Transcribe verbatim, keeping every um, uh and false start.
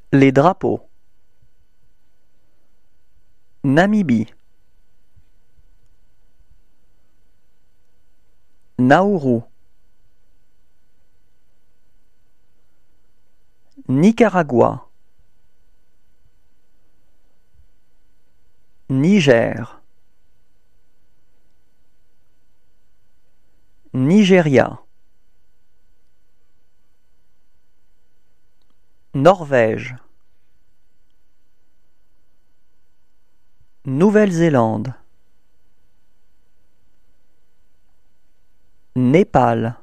Les drapeaux. Namibie. Nauru. Nicaragua. Niger. Nigeria. Norvège. Nouvelle-Zélande. Népal.